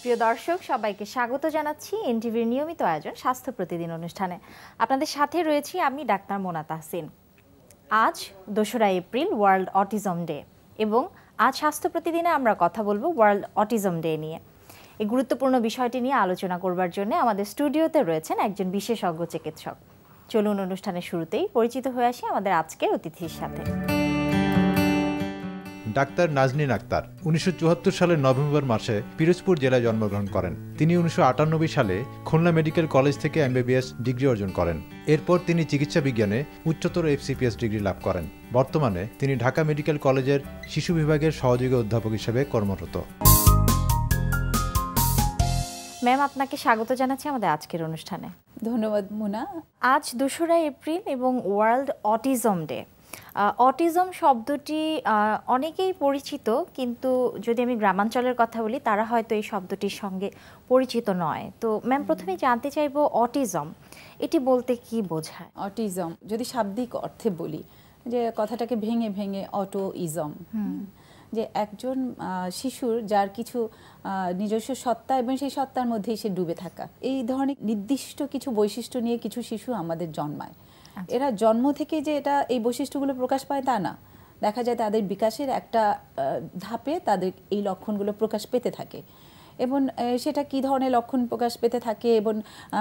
প্রিয় দর্শক সবাইকে স্বাগত জানাচ্ছি এনটিভির নিয়মিত আয়োজন স্বাস্থ্য প্রতিদিন অনুষ্ঠানে। আপনাদের সাথে রয়েছি আমি ডাক্তার মোনা তাহসিন। আজ 2রা এপ্রিল ওয়ার্ল্ড অটিজম ডে এবং আজ স্বাস্থ্য প্রতিদিনে আমরা কথা বলবো ওয়ার্ল্ড অটিজম ডে নিয়ে। এই গুরুত্বপূর্ণ বিষয়টি নিয়ে আলোচনা করবার জন্য আমাদের স্টুডিওতে রয়েছেন একজন বিশেষজ্ঞ চিকিৎসক। চলুন অনুষ্ঠানের শুরুতেই পরিচিত হয়ে আসি আমাদের আজকের অতিথির সাথে। ডাক্তার নাজনীন আক্তার 1974 সালের নভেম্বর মাসে পিরোজপুর জেলায় জন্মগ্রহণ করেন। তিনি 1998 সালে খুলনা মেডিকেল কলেজ থেকে এমবিবিএস ডিগ্রি অর্জন করেন। এরপর তিনি চিকিৎসা বিজ্ঞানে উচ্চতর FCPS ডিগ্রি লাভ করেন। বর্তমানে তিনি ঢাকা মেডিকেল কলেজের শিশু বিভাগের সহযোগী অধ্যাপক হিসেবে কর্মরত। ম্যাম, আপনাকে স্বাগত জানাচ্ছি আমাদের আজকের অনুষ্ঠানে। ধন্যবাদ মুনা। আজ 2রা এপ্রিল এবং ওয়ার্ল্ড অটিজম ডে। অটিজম শব্দটি অনেকেই পরিচিত, কিন্তু যদি আমি গ্রামাঞ্চলের কথা বলি তারা হয়তো এই শব্দটির সঙ্গে পরিচিত নয়। তো ম্যাম, প্রথমে জানতে চাইবো অটিজম এটি বলতে কি বোঝায়? অটিজম যদি শাব্দিক অর্থে বলি, যে কথাটাকে ভেঙে ভেঙে অটোইজম, যে একজন শিশুর যার কিছু নিজস্ব সত্তা এবং সেই সত্তার মধ্যেই সে ডুবে থাকা, এই ধরনের নির্দিষ্ট কিছু বৈশিষ্ট্য নিয়ে কিছু শিশু আমাদের জন্মায়। এরা জন্ম থেকে যে এটা এই বৈশিষ্ট্যগুলো প্রকাশ পায় তা না, দেখা যায় তাদের বিকাশের একটা ধাপে তাদের এই লক্ষণগুলো প্রকাশ পেতে থাকে। এবং সেটা কি ধরনের লক্ষণ প্রকাশ পেতে থাকে এবং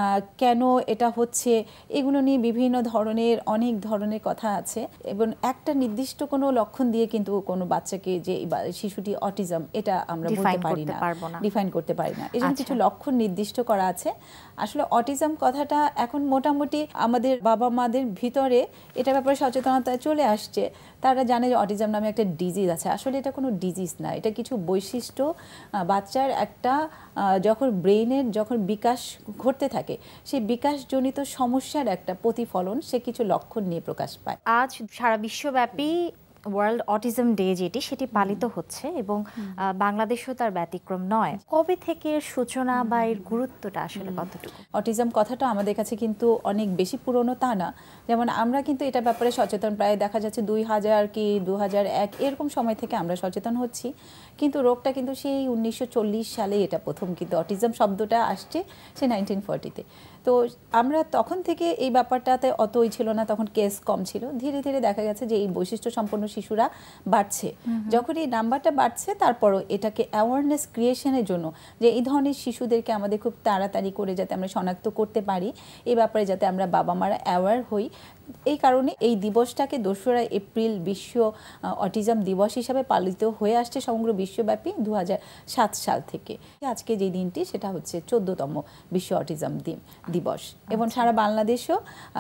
কেন এটা হচ্ছে, এগুলো নিয়ে বিভিন্ন ধরনের অনেক ধরনের কথা আছে। এবং একটা নির্দিষ্ট কোনো লক্ষণ দিয়ে কিন্তু কোনো বাচ্চাকে যে শিশুটি অটিজম এটা আমরা বলতে পারি না, ডিফাইন করতে পারি না। এই জন্য কিছু লক্ষণ নির্দিষ্ট করা আছে। আসলে অটিজম কথাটা এখন মোটামুটি আমাদের বাবা মাদের ভিতরে এটা ব্যাপারে সচেতনতা চলে আসছে। তারা জানে যে অটিজম নামে একটা ডিজিজ আছে। আসলে এটা কোনো ডিজিজ না, এটা কিছু বৈশিষ্ট্য বাচ্চার একটা যখন ব্রেইনের যখন বিকাশ ঘটতে থাকে সেই বিকাশজনিত সমস্যার একটা প্রতিফলন, সে কিছু লক্ষণ নিয়ে প্রকাশ পায়। আজ সারা বিশ্বব্যাপী ওয়ার্ল্ড অটিজম ডে সেটি পালিত হচ্ছে এবং বাংলাদেশও তার ব্যতিক্রম নয়। কবে থেকে সূচনা বা এর গুরুত্বটা আসলে কতটুকু? অটিজম কথাটা আমাদের কাছে কিন্তু অনেক বেশি পুরনো তা না। যেমন আমরা কিন্তু এটা ব্যাপারে সচেতন প্রায় দেখা যাচ্ছে 2000 কি 2001 এরকম সময় থেকে আমরা সচেতন হচ্ছি। কিন্তু রোগটা কিন্তু সেই 1940 সালে এটা প্রথম কিন্তু অটিজম শব্দটা আসছে, সে 1940-তে। তো আমরা তখন থেকে এই ব্যাপারটাতে অতই ছিল না, তখন কেস কম ছিল। ধীরে ধীরে দেখা গেছে যে এই বৈশিষ্ট্য সম্পন্ন শিশুরা বাড়ছে। যখন এই নাম্বারটা বাড়ছে, তারপরও এটাকে অ্যাওয়ারনেস ক্রিয়েশনের জন্য যে এই ধরনের শিশুদেরকে আমাদের খুব তাড়াতাড়ি করে যাতে আমরা শনাক্ত করতে পারি, এই ব্যাপারে যাতে আমরা বাবা মারা অ্যাওয়ার হই, এই কারণে এই দিবসটাকে 2রা এপ্রিল বিশ্ব অটিজম দিবস হিসাবে পালিত হয়ে আসছে সমগ্র বিশ্বব্যাপী 2007 সাল থেকে। আজকে যে দিনটি সেটা হচ্ছে 14তম বিশ্ব অটিজম দিবস এবং সারা বাংলাদেশও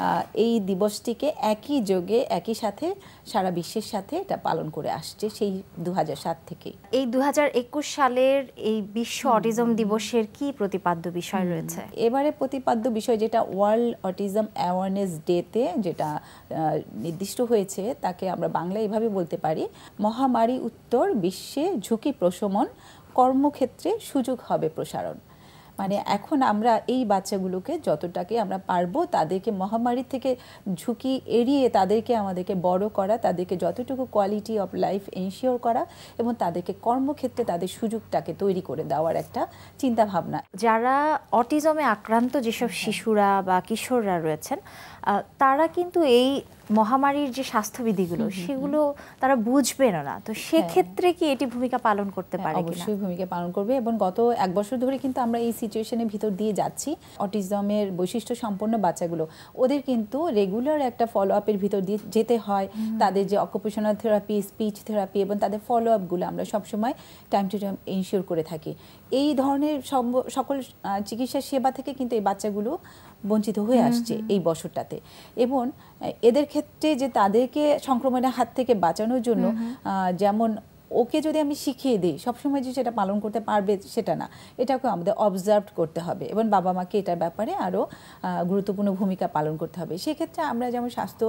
এই দিবসটিকে একই যোগে একই সাথে সারা বিশ্বের সাথে এটা পালন করে আসছে সেই 2007 থেকে। এই 2021 সালের এই বিশ্ব অটিজম দিবসের কি প্রতিপাদ্য বিষয় রয়েছে? এবারে প্রতিপাদ্য বিষয় যেটা ওয়ার্ল্ড অটিজম অ্যাওয়ারনেস ডেতে যেটা নির্দিষ্ট হয়েছে, তাকে আমরা বাংলায় এভাবে বলতে পারি, মহামারী উত্তর বিশ্বে ঝুঁকি প্রশমন, কর্মক্ষেত্রে সুযোগ হবে প্রসারণ। মানে এখন আমরা এই বাচ্চাগুলোকে যতটাকে আমরা পারবো তাদেরকে মহামারী থেকে ঝুঁকি এড়িয়ে তাদেরকে আমাদেরকে বড় করা, তাদেরকে যতটুকু কোয়ালিটি অফ লাইফ এনশিওর করা এবং তাদেরকে কর্মক্ষেত্রে তাদের সুযোগটাকে তৈরি করে দেওয়ার একটা চিন্তা ভাবনা। যারা অটিজমে আক্রান্ত যেসব শিশুরা বা কিশোররা রয়েছেন, তারা কিন্তু এই মহামারীর যে স্বাস্থ্যবিধিগুলো সেগুলো তারা বুঝবেন না। তো সেক্ষেত্রে কি এটি ভূমিকা পালন করতে পারে? অবশ্যই ভূমিকা পালন করবে এবং গত 1 বছর ধরে কিন্তু আমরা এই সিচুয়েশনের ভিতর দিয়ে যাচ্ছি। অটিজমের বৈশিষ্ট্য সম্পন্ন বাচ্চাগুলো, ওদের কিন্তু রেগুলার একটা ফলো আপের ভিতর দিয়ে যেতে হয়। তাদের যে অকুপেশনাল থেরাপি, স্পিচ থেরাপি এবং তাদের ফলো আপগুলো আমরা সবসময় টাইম টু টাইম এনশিওর করে থাকি। এই ধরনের সকল চিকিৎসা সেবা থেকে কিন্তু এই বাচ্চাগুলো বঞ্চিত হয়ে আসছে এই বছরটাতে। এবং এদের ক্ষেত্রে যে তাদেরকে সংক্রমণের হাত থেকে বাঁচানোর জন্য যেমন ওকে যদি আমি শিখিয়ে দিই সবসময় যে সেটা পালন করতে পারবে সেটা না, এটাকে আমাদের অবজার্ভ করতে হবে এবং বাবা মাকে এটার ব্যাপারে আরও গুরুত্বপূর্ণ ভূমিকা পালন করতে হবে। সেক্ষেত্রে আমরা যেমন স্বাস্থ্য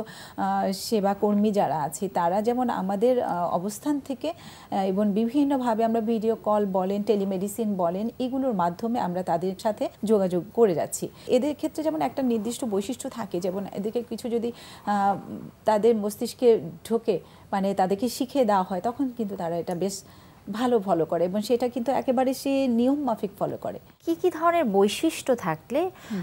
সেবা কর্মী যারা আছে তারা যেমন আমাদের অবস্থান থেকে এবং বিভিন্নভাবে আমরা ভিডিও কল বলেন, টেলিমেডিসিন বলেন, এগুলোর মাধ্যমে আমরা তাদের সাথে যোগাযোগ করে যাচ্ছি। এদের ক্ষেত্রে যেমন একটা নির্দিষ্ট বৈশিষ্ট্য থাকে, যেমন এদেরকে কিছু যদি তাদের মস্তিষ্কে ঢোকে, মানে তাদেরকে শিখিয়ে দেওয়া হয়, তখন কিন্তু তারা এটা বেশ ভালো ফলো করে এবং সেটা কিন্তু একেবারে সে নিয়ম মাফিক ফলো করে। কি কি ধরনের বৈশিষ্ট্য থাকলে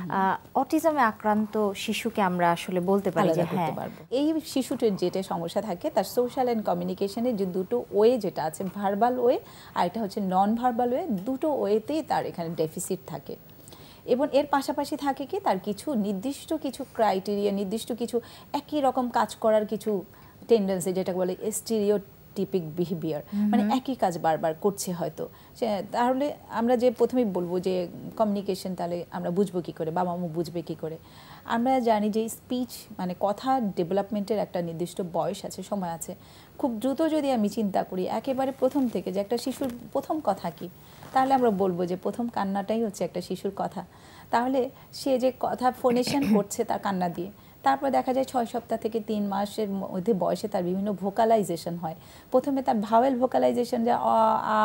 অটিজমে আক্রান্ত শিশুকে আমরা আসলে বলতে পারি যে হ্যাঁ এই শিশুটির যেটা সমস্যা থাকে তার সোশ্যাল অ্যান্ড কমিউনিকেশনের যে দুটো ওয়ে যেটা আছে, ভার্বাল ওয়ে আর এটা হচ্ছে নন ভার্বাল ওয়ে, দুটো ওয়েতেই তার এখানে ডেফিসিট থাকে। এবং এর পাশাপাশি থাকে কি তার কিছু নির্দিষ্ট কিছু ক্রাইটেরিয়া, নির্দিষ্ট কিছু একই রকম কাজ করার কিছু টেন্ডেন্সি, যেটাকে বলে স্টিরিওটিপিক বিহেভিয়ার, মানে একই কাজ বারবার করছে হয়তো। তাহলে আমরা যে প্রথমেই বলবো যে কমিউনিকেশন, তাহলে আমরা বুঝবো কী করে, বাবা মা বুঝবে কী করে? আমরা জানি যে স্পিচ মানে কথা ডেভেলপমেন্টের একটা নির্দিষ্ট বয়স আছে, সময় আছে। খুব দ্রুত যদি আমি চিন্তা করি একেবারে প্রথম থেকে যে একটা শিশুর প্রথম কথা কি, তাহলে আমরা বলবো যে প্রথম কান্নাটাই হচ্ছে একটা শিশুর কথা। তাহলে সে যে কথা ফোনেশন করছে তার কান্না দিয়ে, তারপর দেখা যায় 6 সপ্তাহ থেকে 3 মাসের মধ্যে বয়সে তার বিভিন্ন ভোকালাইজেশন হয়। প্রথমে তার ভাওয়েল ভোকালাইজেশন, যে আ আ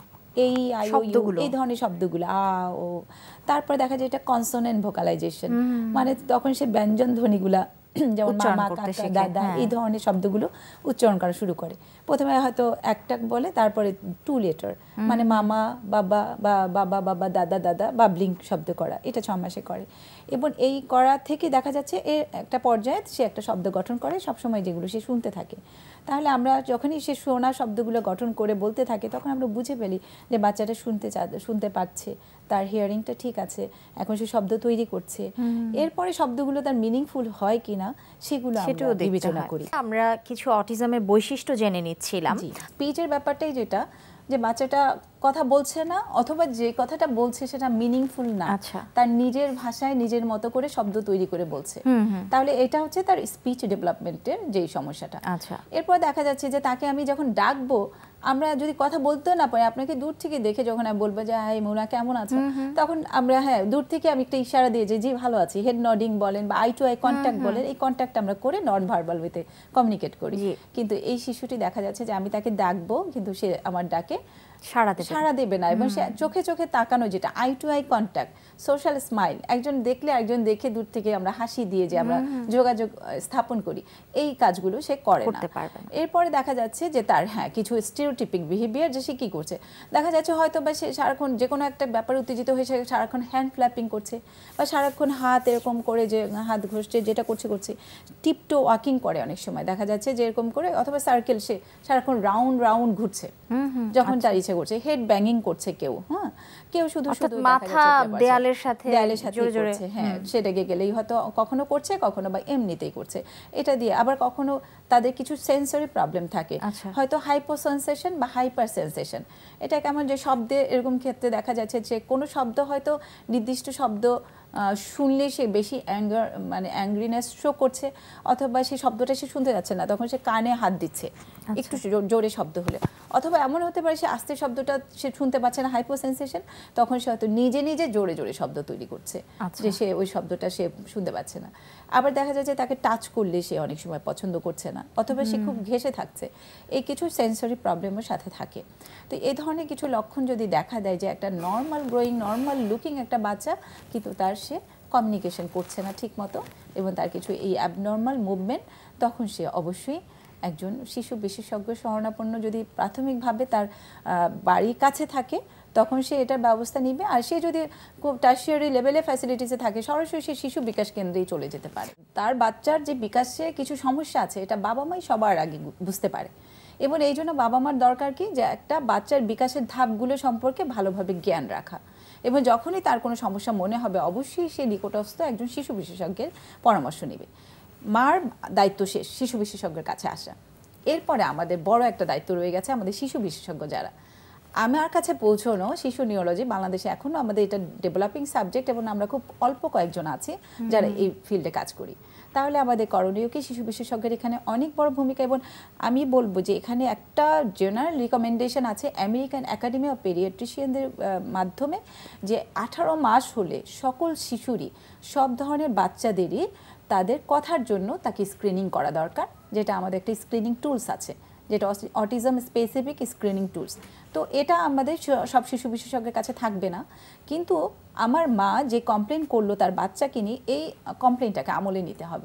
এই আই ও ইউ এই ধরনের শব্দগুলো আ ও। তারপর দেখা যায় এটা কনসোনেন্ট ভোকালাইজেশন, মানে তখন সে ব্যঞ্জন ধ্বনিগুলা যেমন মামা, কাকা, দাদা এই ধরনের শব্দগুলো উচ্চারণ করা শুরু করে। প্রথমে হয়তো একটা বলে, তারপরে 2 লেটার, মানে মামা, বাবা বা বাবা বাবা, দাদা দাদা, বাবলিং শব্দ করা, এটা 6 মাসে করে। এবং এই করা থেকে দেখা যাচ্ছে এর একটা পর্যায়ে সে একটা শব্দ গঠন করে সবসময়, যেগুলো সে শুনতে থাকে। তাহলে আমরা যখনই সে শোনা শব্দগুলো গঠন করে বলতে থাকে, তখন আমরা বুঝে ফেলি যে বাচ্চাটা শুনতে পাচ্ছে, তার হিয়ারিংটা ঠিক আছে, এখন সে শব্দ তৈরি করছে। এরপরে শব্দগুলো তার মিনিংফুল হয় কিনা সেগুলো আমরা বিবেচনা করি। আমরা কিছু অটিজমের বৈশিষ্ট্য জেনে নিচ্ছিলাম। স্পিচের ব্যাপারটাই যেটা, যে বাচ্চাটা কথা বলছে না, অথবা যে কথাটা বলছে সেটা মিনিংফুল না, তার নিজের ভাষায় নিজের মতো করে শব্দ তৈরি করে বলছে, তাহলে এটা হচ্ছে তার স্পিচ ডেভেলপমেন্টের যেই সমস্যাটা। এরপর দেখা যাচ্ছে যে তাকে আমি যখন ডাকবো, আমরা যদি কথা বলতে না পারি, আপনাকে দূর থেকে দেখে যখন আমি বলবো যে হাই মোনা কেমন আছে, তখন আমরা দূর থেকে আমি একটা ইশারা দিয়ে যে জি ভালো আছি, হেড নডিং বলেন বা আই টু আই কন্ট্যাক্ট বলেন, এই কন্ট্যাক্ট আমরা করে নন ভার্বাল ওয়েতে কমিউনিকেট করি। কিন্তু এই শিশুটি দেখা যাচ্ছে যে আমি তাকে ডাকবো, কিন্তু সে আমার ডাকে সাড়া দেবে না, এবং সে চোখে চোখে তাকানো, যেটা eye to eye contact, social smile, একজন দেখলে একজন দেখে দূর থেকে আমরা হাসি দিয়ে যে আমরা যোগাযোগ স্থাপন করি, এই কাজগুলো সে করে না। এরপরে দেখা যাচ্ছে যে তার কিছু স্টিরিওটিপিক বিহেভিয়ার, যে সে কি করছে, দেখা যাচ্ছে হয়তো বা সে সারাক্ষণ যে কোনো একটা ব্যাপারে উত্তেজিত হয়ে সে সারাক্ষণ হ্যান্ড ফ্ল্যাপিং করছে, বা সারাক্ষণ হাত এরকম করে যে হাত ঘষছে, যেটা করছে টিপটো ওয়াকিং করে, অনেক সময় দেখা যাচ্ছে যে এরকম করে, অথবা সার্কেল, সে সারাক্ষণ রাউন্ড ঘুরছে যখন তার ইচ্ছে করছে, হেড ব্যাঙ্গিং করছে কেউ, কেউ শুধু মাথা দেয়ালের সাথে জোরে, সেটাকে গেলেই হয়তো কখনো করছে, কখনো বা এমনিতেই করছে। এটা দিয়ে আবার কখনো তাদের কিছু সেন্সরি প্রবলেম থাকে, হয়তো হাইপোসেন্সেশন বা হাইপার সেন্সেশন। এটা কেমন, যে শব্দে এরকম ক্ষেত্রে দেখা যাচ্ছে যে কোনো শব্দ হয়তো নির্দিষ্ট শব্দ শুনলে সে বেশি অ্যাংরিনেস শো করছে, অথবা সেই শব্দটা সে শুনতে যাচ্ছে না, তখন সে কানে হাত দিচ্ছে একটু জোরে শব্দ হলে, অথবা এমন হতে পারে সে আস্তে শব্দটা সে শুনতে পাচ্ছে না, হাইপোসেন্সেশন, তখন সে হয়তো নিজে জোরে শব্দ তৈরি করছে, যে সে ওই শব্দটা সে শুনতে পাচ্ছে না। আবার দেখা যায় যে তাকে টাচ করলে সে অনেক সময় পছন্দ করছে না, অথবা সে খুব ঘেঁষে থাকছে, এই কিছু সেন্সরি প্রবলেমের সাথে থাকে। তো এই ধরনের কিছু লক্ষণ যদি দেখা দেয় যে একটা নর্মাল গ্রোয়িং, নর্মাল লুকিং একটা বাচ্চা, কিন্তু তার সে কমিউনিকেশন করছে না ঠিক মতো, এবং তার কিছু এই অ্যাবনর্মাল মুভমেন্ট, তখন সে অবশ্যই একজন শিশু বিশেষজ্ঞ শরণাপন্ন যদি প্রাথমিকভাবে তার বাড়ির কাছে থাকে, তখন সে এটার ব্যবস্থা নিবে। আর সে যদি খুব টার্সিয়ারি লেভেলে ফ্যাসিলিটিসে থাকে, সরাসরি সে শিশু বিকাশ কেন্দ্রেই চলে যেতে পারে। তার বাচ্চার যে বিকাশে কিছু সমস্যা আছে, এটা বাবা মাই সবার আগে বুঝতে পারে, এবং এই জন্য বাবা মার দরকার কি, যে একটা বাচ্চার বিকাশের ধাপগুলো সম্পর্কে ভালোভাবে জ্ঞান রাখা, এবং যখনই তার কোনো সমস্যা মনে হবে, অবশ্যই সে নিকটস্থ একজন শিশু বিশেষজ্ঞের পরামর্শ নেবে। মার দায়িত্ব শেষ, শিশু বিশেষজ্ঞের কাছে আসা। এরপরে আমাদের বড় একটা দায়িত্ব রয়ে গেছে, আমাদের শিশু বিশেষজ্ঞ যারা, আমার কাছে পৌঁছানো শিশু নিউরোলজি বাংলাদেশে এখনও আমাদের এটা ডেভেলপিং সাবজেক্ট, এবং আমরা খুব অল্প কয়েকজন আছি যারা এই ফিল্ডে কাজ করি। তাহলে আমাদের করণীয় কি, শিশু বিশেষজ্ঞের এখানে অনেক বড় ভূমিকা। এবং আমি বলবো যে এখানে একটা জেনারেল রিকমেন্ডেশন আছে আমেরিকান একাডেমি অফ পেডিয়াট্রিশিয়ানদের মাধ্যমে, যে 18 মাস হলে সকল শিশুরই, সব ধরনের বাচ্চাদেরই তাদের কথার জন্য তাকে স্ক্রিনিং করা দরকার, যেটা আমাদের একটা স্ক্রিনিং টুলস আছে, যেটা অটিজম স্পেসিফিক স্ক্রিনিং টুলস। তো এটা আমাদের সব শিশু বিশেষজ্ঞের কাছে থাকবে না, কিন্তু আমার মা যে কমপ্লেন করলো তার বাচ্চাকে নিয়ে, এই কমপ্লেনটাকে আমলে নিতে হবে।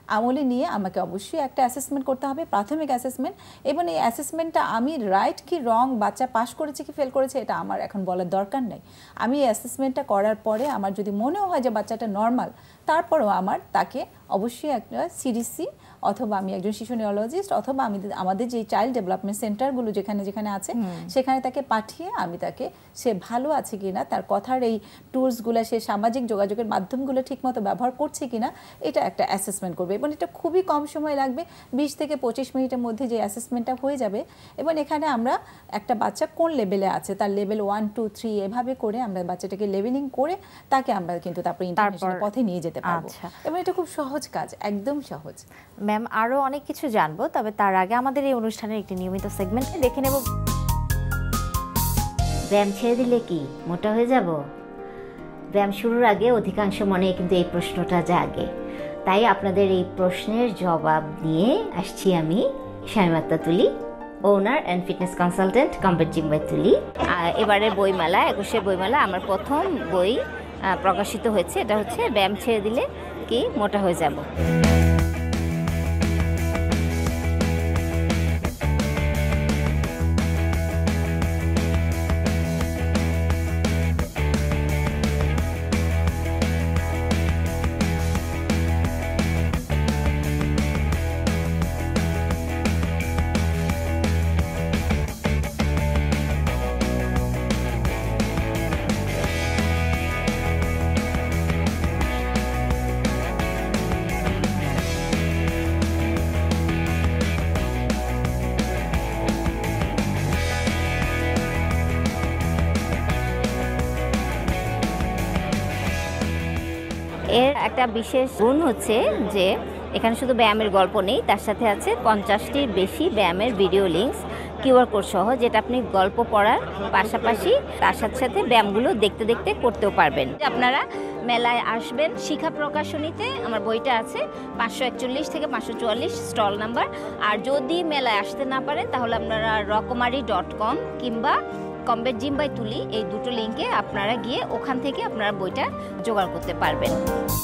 আমলে নিয়ে আমাকে অবশ্যই একটা অ্যাসেসমেন্ট করতে হবে, প্রাথমিক অ্যাসেসমেন্ট, এবং এই অ্যাসেসমেন্টটা আমি রাইট কি রং, বাচ্চা পাস করেছে কি ফেল করেছে এটা আমার এখন বলার দরকার নেই। আমি এই অ্যাসেসমেন্টটা করার পরে আমার যদি মনেও হয় যে বাচ্চাটা নর্মাল, তারপরেও আমার তাকে অবশ্যই একটা সিডিসি অথবা আমি একজন শিশু নিউরোলজিস্ট অথবা আমাদের যে চাইল্ড ডেভেলপমেন্ট সেন্টারগুলো যেখানে যেখানে আছে সেখানে তাকে পাঠিয়ে আমি তাকে সে ভালো আছে কিনা, তার কথার এই টুলসগুলো, সে সামাজিক যোগাযোগের মাধ্যমগুলো ঠিকমতো ব্যবহার করছে কিনা, এটা একটা অ্যাসেসমেন্ট করবে। এবং এটা খুবই কম সময় লাগবে, 20 থেকে 25 মিনিটের মধ্যে যে অ্যাসেসমেন্টটা হয়ে যাবে। এবং এখানে আমরা একটা বাচ্চা কোন লেভেলে আছে, তার লেভেল 1, 2, 3 এভাবে করে আমরা বাচ্চাটাকে লেভেলিং করে তাকে আমরা কিন্তু তারপরে ইন্টারভেনশনের পথে নিয়ে যেতে পারবো। এবং এটা খুব সহজ কাজ, একদম সহজ। ম্যাম, আরও অনেক কিছু জানবো, তবে তার আগে আমাদের এই অনুষ্ঠানের একটি নিয়মিত সেগমেন্টে দেখে নেব। ব্যায়াম ছেড়ে দিলে কি মোটা হয়ে যাব? ব্যায়াম শুরুর আগে অধিকাংশ মনে কিন্তু এই প্রশ্নটা জাগে। তাই আপনাদের এই প্রশ্নের জবাব নিয়ে আসছি আমি, Shamima Akter Tuli, owner and fitness consultant, combat gym by Tuli. এবারের বইমেলা, 21 বইমেলা আমার প্রথম বই প্রকাশিত হয়েছে। এটা হচ্ছে ব্যায়াম ছেড়ে দিলে কি মোটা হয়ে যাব। এর একটা বিশেষ গুণ হচ্ছে যে এখানে শুধু ব্যায়ামের গল্প নেই, তার সাথে আছে 50টির বেশি ব্যায়ামের ভিডিও লিঙ্কস, কিউআর কোড সহ, যেটা আপনি গল্প পড়ার পাশাপাশি তার সাথে সাথে ব্যায়ামগুলো দেখতে দেখতে করতেও পারবেন। আপনারা মেলায় আসবেন, শিখা প্রকাশনীতে আমার বইটা আছে, 541 থেকে 544 স্টল নাম্বার। আর যদি মেলায় আসতে না পারেন তাহলে আপনারা রকমারি.com কিংবা কমবেট জিম বাই তুলি এই দুটো লিঙ্কে আপনারা গিয়ে ওখান থেকে আপনারা বইটা জোগাড় করতে পারবেন।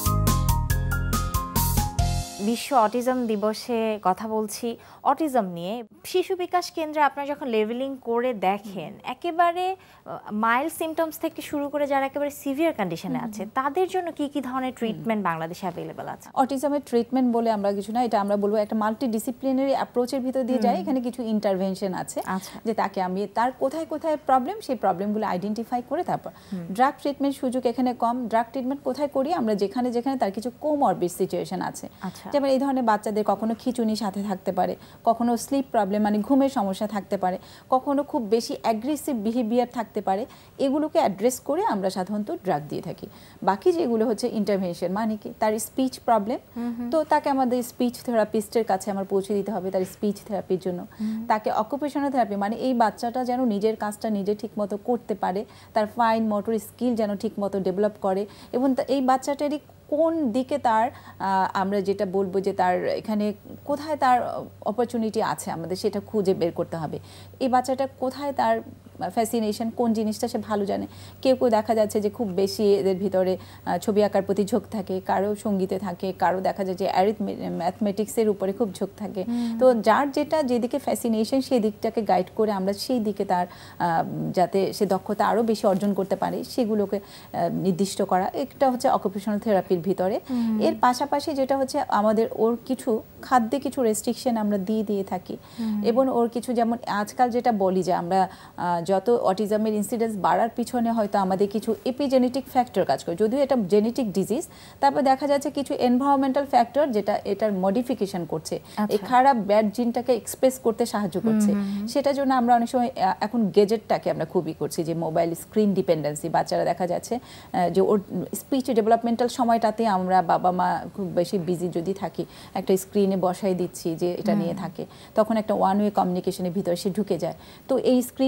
বিশ্ব অটিজম দিবসে কথা বলছি অটিজম নিয়ে। শিশু বিকাশ কেন্দ্রে আপনারা যখন লেভেলিং করে দেখেন, একেবারে মাইল্ড সিমটমস থেকে শুরু করে যারা একেবারে সিভিয়ার কন্ডিশনে আছে, তাদের জন্য কি কি ধরনের ট্রিটমেন্ট বাংলাদেশে অ্যাভেলেবল আছে? অটিজমের ট্রিটমেন্ট বলে আমরা কিছু না, এটা আমরা বলবো একটা মাল্টি ডিসিপ্লিনারি অ্যাপ্রোচের ভিতর দিয়ে যায়। এখানে কিছু ইন্টারভেনশন আছে, যে তাকে আমি তার কোথায় কোথায় প্রবলেম, সেই প্রবলেমগুলো আইডেন্টিফাই করে তারপর ড্রাগ ট্রিটমেন্ট সুযোগ এখানে কম। ড্রাগ ট্রিটমেন্ট কোথায় করি আমরা? যেখানে যেখানে তার কিছু কোমরবিড সিচুয়েশন আছে, যেমন এই ধরনের বাচ্চাদের কখনো খিঁচুনি সাথে থাকতে পারে, কখনো স্লিপ প্রবলেম মানে ঘুমের সমস্যা থাকতে পারে, কখনো খুব বেশি অ্যাগ্রেসিভ বিহেভিয়ার থাকতে পারে। এগুলোকে অ্যাড্রেস করে আমরা সাধারণত ড্রাগ দিয়ে থাকি। বাকি যেগুলো হচ্ছে ইন্টারভেনশন, মানে কি তার স্পিচ প্রবলেম, তো তাকে আমাদের স্পিচ থেরাপিস্টের কাছে আমার পৌঁছে দিতে হবে তার স্পিচ থেরাপির জন্য। তাকে অকুপেশনাল থেরাপি, মানে এই বাচ্চাটা যেন নিজের কাজটা নিজে ঠিকমতো করতে পারে, তার ফাইন মোটর স্কিল যেন ঠিকমতো ডেভেলপ করে, এবং এই বাচ্চাটারই কোন দিকে তার আমরা যেটা বলবো যে তার এখানে কোথায় তার অপরচুনিটি আছে আমাদের সেটা খুঁজে বের করতে হবে। এই বাচ্চাটা কোথায় তার ফ্যাসিনেশন, কোন জিনিসটা সে ভালো জানে। কেউ কেউ দেখা যাচ্ছে যে খুব বেশি এদের ভিতরে ছবি আঁকার প্রতি ঝোঁক থাকে, কারো সঙ্গীতে থাকে, কারো দেখা যায় যে ম্যাথমেটিক্সের উপরে খুব ঝোঁক থাকে। তো যার যেটা যেদিকে ফ্যাসিনেশন সেই দিকটাকে গাইড করে আমরা সেই দিকে তার যাতে সে দক্ষতা আরও বেশি অর্জন করতে পারে সেগুলোকে নির্দিষ্ট করা, এটা হচ্ছে অকুপেশনাল থেরাপির ভিতরে। এর পাশাপাশি যেটা হচ্ছে আমাদের ওর কিছু খাদ্যে কিছু রেস্ট্রিকশন আমরা দিয়ে থাকি, এবং ওর কিছু যেমন আজকাল যেটা বলি যে আমরা যত অটিজমের ইনসিডেন্স বাড়ার পিছনে হয়তো আমাদের কিছু এপিজেনেটিক ফ্যাক্টর কাজ করে, যদিও এটা জেনেটিক ডিজিজ, তারপর দেখা যাচ্ছে কিছু এনভায়রনমেন্টাল ফ্যাক্টর যেটা এটার মডিফিকেশন করছে, এই খারাপ ব্যাড জিনটাকে এক্সপ্রেস করতে সাহায্য করছে। সেটার জন্য আমরা অনেক সময় এখন গেজেটটাকে আমরা খুবই করছি, যে মোবাইল স্ক্রিন ডিপেন্ডেন্সি, বাচ্চারা দেখা যাচ্ছে যে ওর স্পিচ ডেভেলপমেন্টাল সময়টাতে আমরা বাবা মা খুব বেশি বিজি যদি থাকি, একটা স্ক্রিনে বসাই দিচ্ছি যে এটা নিয়ে থাকে, তখন একটা ওয়ান ওয়ে কমিউনিকেশনের ভিতরে সে ঢুকে যায়। তো এই স্ক্রিনগুলোর থেকে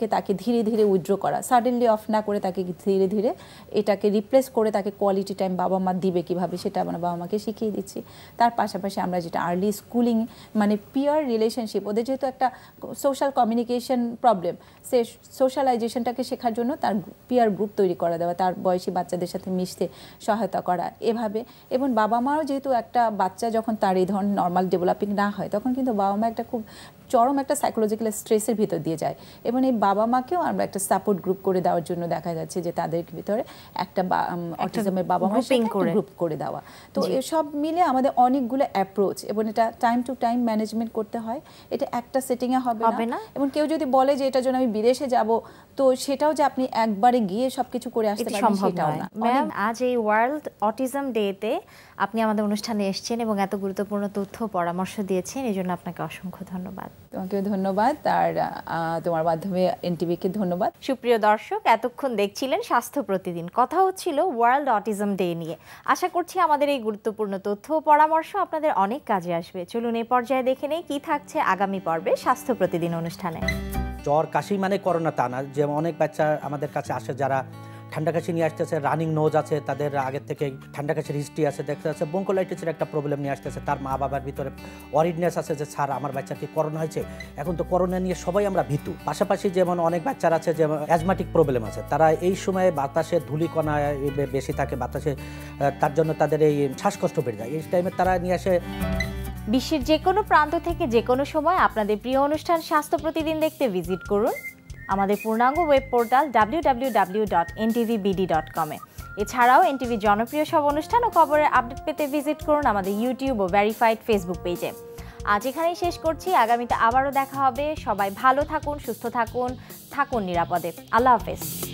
থেকে তাকে ধীরে ধীরে উইথড্র করা, সাডেনলি অফ না করে তাকে ধীরে ধীরে এটাকে রিপ্লেস করে তাকে কোয়ালিটি টাইম বাবা মা দিবে কীভাবে সেটা আমরা বাবা মাকে শিখিয়ে দিচ্ছি। তার পাশাপাশি আমরা যেটা আর্লি স্কুলিং মানে পিয়ার রিলেশনশিপ, ওদের যেহেতু একটা সোশ্যাল কমিউনিকেশন প্রবলেম, সে সোশ্যালাইজেশনটাকে শেখার জন্য তার পিয়ার গ্রুপ তৈরি করে দেওয়া, তার বয়সী বাচ্চাদের সাথে মিশতে সহায়তা করা এভাবে। এবং বাবা মাও যেহেতু একটা বাচ্চা যখন তার এই ধরনের নর্মাল ডেভেলপিং না হয় তখন কিন্তু বাবা মা একটা খুব চরম একটা সাইকোলজিক্যাল স্ট্রেসের ভিতর দিয়ে যায়, এবং এই বাবা মাকেও আমরা একটা সাপোর্ট গ্রুপ করে দেওয়ার জন্য দেখা যাচ্ছে যে তাদের ভিতরে একটা অটিজমের বাবা মা গ্রুপ করে দেওয়া। তো এসব মিলে আমাদের অনেকগুলো অ্যাপ্রোচ, এবং এটা টাইম টু টাইম ম্যানেজমেন্ট করতে হয়, এটা একটা সেটিংয়ে হবে না। এবং কেউ যদি বলে যে এটার জন্য আমি বিদেশে যাব, তো সেটাও যে আপনি একবারে গিয়ে সবকিছু করে আসতে পারবেন সেটাও না। ম্যাম, আজ এই ওয়ার্ল্ড অটিজম ডেতে আপনি আমাদের অনুষ্ঠানে এসেছেন এবং এত গুরুত্বপূর্ণ তথ্য পরামর্শ দিয়েছেন, এই জন্য আপনাকে অসংখ্য ধন্যবাদ। তোমাকে ধন্যবাদ, আর তোমার মাধ্যমে এনটিভিকে ধন্যবাদ। সুপ্রিয় দর্শক, এতক্ষণ দেখছিলেন স্বাস্থ্য প্রতিদিন। কথা হচ্ছিল ওয়ার্ল্ড অটিজম ডে নিয়ে। আশা করছি আমাদের এই গুরুত্বপূর্ণ তথ্য ও পরামর্শ আপনাদের অনেক কাজে আসবে। চলুন এই পর্যায়ে দেখে নেই কি থাকছে আগামী পর্বে স্বাস্থ্য প্রতিদিন অনুষ্ঠানে। জ্বর কাশি মানে করোনা তা না, যে অনেক বাচ্চা আমাদের কাছে আসে যারা ঠান্ডা কাশি নিয়ে আসতেছে, রানিং নোজ আছে, তাদের আগের থেকে ঠান্ডা কাশির হিস্ট্রি আছে, দেখা যাচ্ছে ব্রঙ্কোলাইটিসের একটা প্রবলেম নিয়ে আসতেছে, তার মা বাবার ভিতরে ওয়ারিডনেস আছে যে স্যার আমার বাচ্চা কি করোনা হয়েছে। এখন তো করোনা নিয়ে সবাই আমরা ভীতু। পাশাপাশি যেমন অনেক বাচ্চারা আছে যেমন অ্যাজমাটিক প্রবলেম আছে, তারা এই সময়ে বাতাসে ধূলিকণা বেশি থাকে বাতাসে, তার জন্য তাদের এই শ্বাসকষ্ট বেড়ে যায়। এই টাইমে তারা নিয়ে আসে। বিশ্বের যে কোনো প্রান্ত থেকে যে কোনো সময় আপনাদের প্রিয় অনুষ্ঠান স্বাস্থ্য প্রতিদিন দেখতে ভিজিট করুন আমাদের পূর্ণাঙ্গ ওয়েব পোর্টাল www.ntvbd.com-এ। এছাড়াও এনটিভি জনপ্রিয় সব অনুষ্ঠান ও খবরের আপডেট পেতে ভিজিট করুন আমাদের ইউটিউব ও ভেরিফাইড ফেসবুক পেজে। আজ এখানেই শেষ করছি, আগামীতে আবারও দেখা হবে। সবাই ভালো থাকুন, সুস্থ থাকুন, থাকুন নিরাপদে। আল্লাহ হাফেজ।